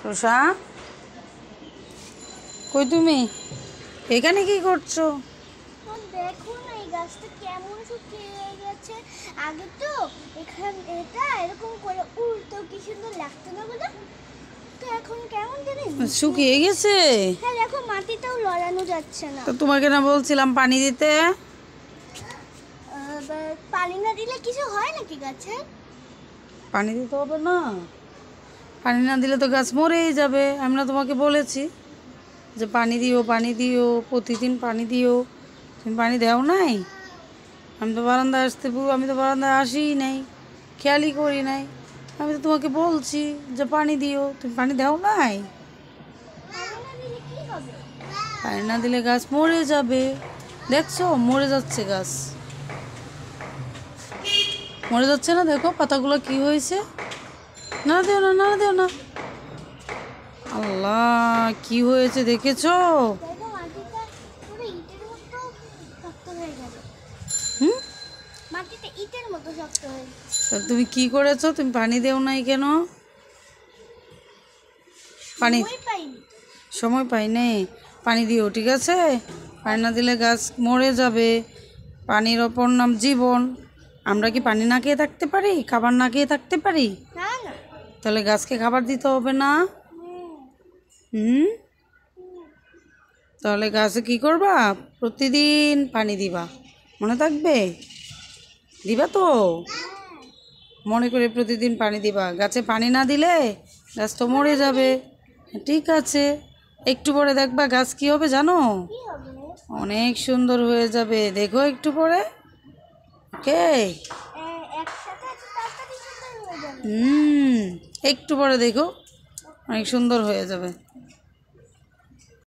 রুষা, কই তুমি? এখানে কি করছো? দেখো না, এই গাছটা কেমন শুকিয়ে গেছে। আগে তো এখানে এটা এরকম করে উল্টো কি সুন্দর লাগতো না বলো? তো এখন কেমন জানি শুকিয়ে গেছে। হ্যাঁ দেখো, মাটিটাও লড়ানো যাচ্ছে না। তো তোমাকে না বলছিলাম পানি দিতে? পানি না দিলে কিছু হয় নাকি গাছে? পানি দিতে হবে না? পানি না দিলে তো গাছ মরেই যাবে। আমি না তোমাকে বলেছি যে পানি দিও, পানি দিও, প্রতিদিন পানি দিও। তুমি পানি দাও নাই? আমি তো বারান্দায় আমি তো বারান্দায় আসিই নাই, খেয়ালই করি নাই। আমি তো তোমাকে বলছি যে পানি দিও, তুমি পানি দাও নাই। পানি না দিলে কি হবে? পানি না দিলে গাছ মরে যাবে। দেখছো, মরে যাচ্ছে গাছ, মরে যাচ্ছে না? দেখো পাতাগুলো কি হয়েছে। না দিও না, না দিও না। আল্লাহ, কি হয়েছে দেখেছো? দেখো মাটিটা পুরো ইটের মতো শক্ত হয়ে গেল। হুম, মাটিটা ইটের মতো শক্ত হয়ে গেল। তা তুমি কি করেছো? তুমি পানি দেও নাই কেন? পানি সময় পাইনি। সময় পাই নাই। পানি দিও, ঠিক আছে? পানি না দিলে গাছ মরে যাবে। পানির অপর নাম জীবন। আমরা কি পানি না খেয়ে থাকতে পারি? খাবার না খেয়ে থাকতে পারি? না না। তাহলে গাছকে খাবার দিতে হবে না? হুম। হুম, তাহলে গাছে কি করবা? প্রতিদিন পানি দিবা, মনে থাকবে? দিবা তো? মনে করে প্রতিদিন পানি দিবা। গাছে পানি না দিলে গাছ তো মরে যাবে। ঠিক আছে, একটু পরে দেখবা গাছ কি হবে জানো? কি হবে? অনেক সুন্দর হয়ে যাবে, দেখো একটু পরে। ওকে। একসাথে এত তাড়াতাড়ি সুন্দর হয়ে যাবে? হুম, একটু পরে দেখো অনেক সুন্দর হয়ে যাবে।